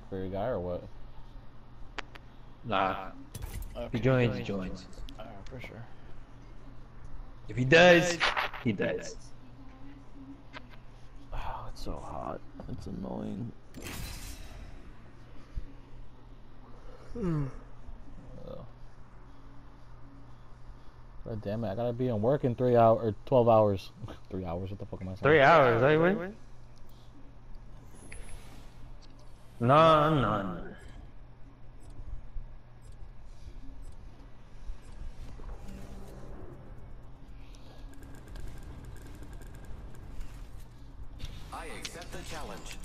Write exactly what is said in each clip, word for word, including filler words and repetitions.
for your guy or what? Nah. Okay. If he joins, he joins. Alright, for sure. If he does, he does. Oh, it's so hot. It's annoying. Oh. God damn it, I gotta be in work in three hours or twelve hours. Three hours, what the fuck am I saying? Three hours, are you win? No, no. I accept the challenge.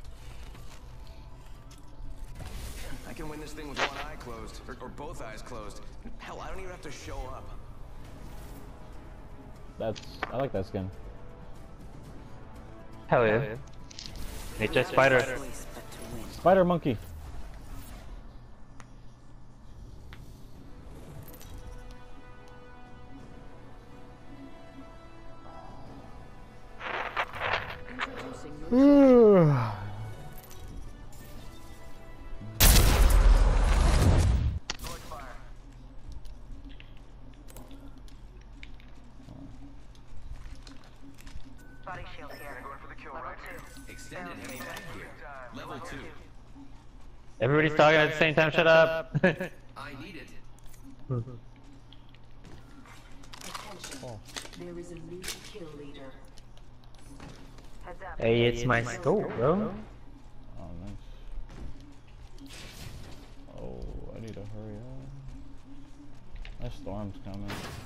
I can win this thing with one eye closed, or, or both eyes closed. Hell, I don't even have to show up. That's, I like that skin. Hell yeah. It's just spider. Spider monkey. Body shield here. Going for the kill, right? Extended heavy mag here. Level two. Everybody's talking at the same time, shut up. I need it. Attention. Oh. There is a new kill leader. Heads up. Hey, it's my scope, bro. Oh, nice. Oh, I need to hurry up. That storm's coming.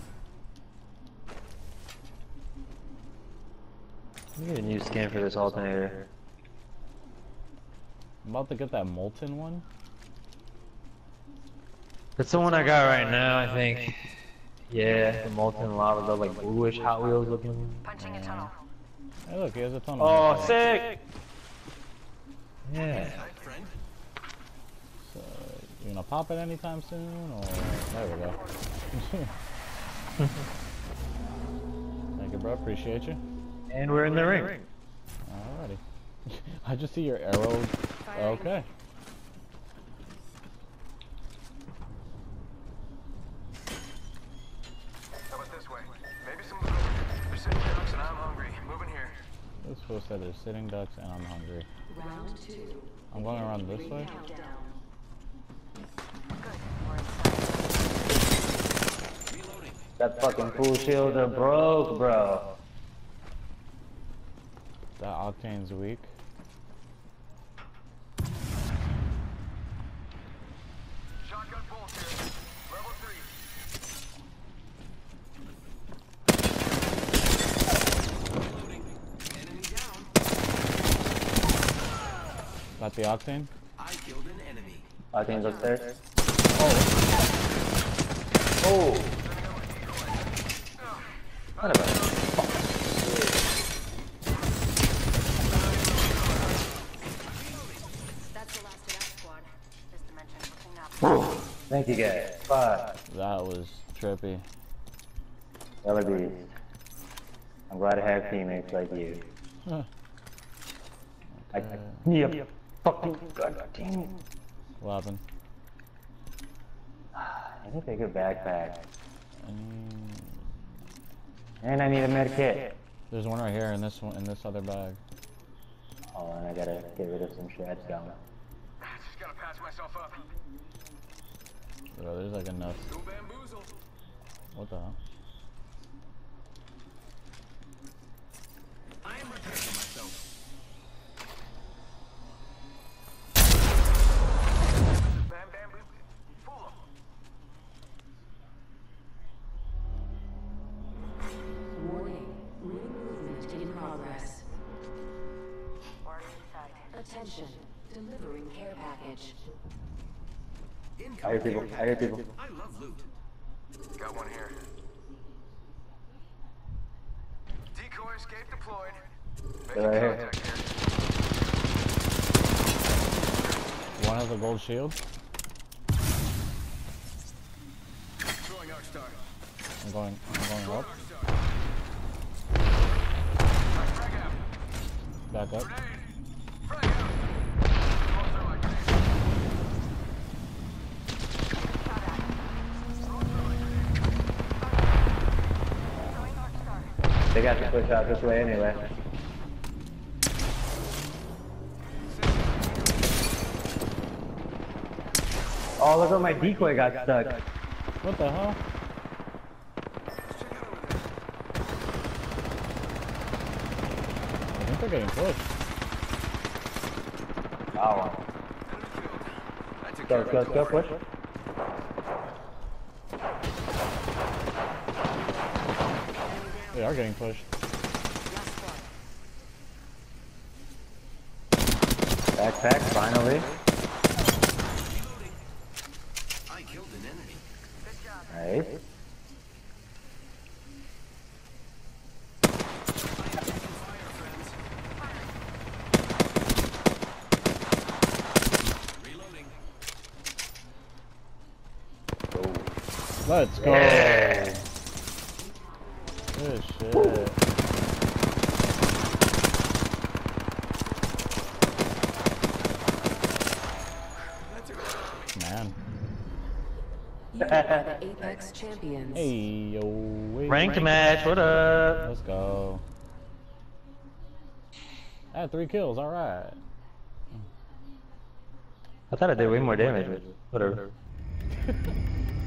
I need a new skin for this alternator. I'm about to get that molten one. That's the one I got right now, I think. Yeah, the molten lava, the like bluish Hot Wheels looking. Punching a tunnel. Hey, look, he has a tunnel. Oh, sick! Yeah. Friend? So, you gonna pop it anytime soon, or there we go. Thank you, bro. Appreciate you. And we're in the ring. Alrighty. I just see your arrows. Okay. How about this way? Maybe some food. They're sitting ducks and I'm hungry. Moving here. This fool said there's sitting ducks and I'm hungry. Round two. I'm going around this way. Countdown. Reloading. That fucking pool shields are broke, bro. That octane's weak. Shotgun bolt here. Level three. Reloading. Enemy down. Got the octane. I killed an enemy. Octane's upstairs. Oh. Oh! What about it? That's the last of that squad. This dimension looking up. Thank you guys. Fuck. That was trippy. Y'all are beast. I'm glad to have teammates like you. Huh. I, I need a fucking god damn it. What happened? I need a bigger backpack. Um, And I need a med kit. there's one right here in this one, in this other bag. Oh, and I gotta get rid of some shreds down. Just gotta patch myself up. Bro, there's like enough. Go bamboozle. What the hell? I am repairing myself. Bam bamboo. Fool 'em. Warning. Ring movement in progress. Already inside. Attention. Delivering care package. I hear people. I hear people. I love loot. Got one here. Decoy escape deployed. Making They're right here. contact here. One has a gold shield. Throwing Arc Star. I'm going. I'm going up. Arc Star. Frag out. Back up. Grenade. Frag out. Thermite grenade. They got to push out this way anyway. Oh, look where my decoy got stuck. What the hell? I think they're getting pushed. Oh. I took Go, care of go, it. go, push. They are getting pushed. Backpack, finally. I killed an enemy. Nice. Let's go. Yeah. Good shit. Man. You are the Apex champions. Hey yo. Wait, Ranked match, what up? Let's go. I had three kills. All right. I thought I did way more damage, but whatever.